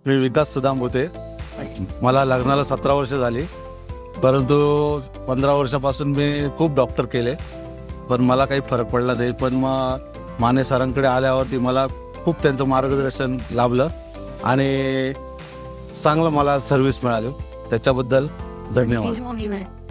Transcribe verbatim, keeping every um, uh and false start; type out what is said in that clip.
मी विकास सुदाम होते. मला लग्नाला सतरा वर्ष झाली, परंतु पंधरा वर्षापासून मी खूप डॉक्टर केले, पण मला काही फरक पडला नाही. पण मग माने सरांकडे आल्यावरती मला खूप त्यांचं मार्गदर्शन लाभलं आणि चांगलं मला सर्व्हिस मिळाली. त्याच्याबद्दल धन्यवाद.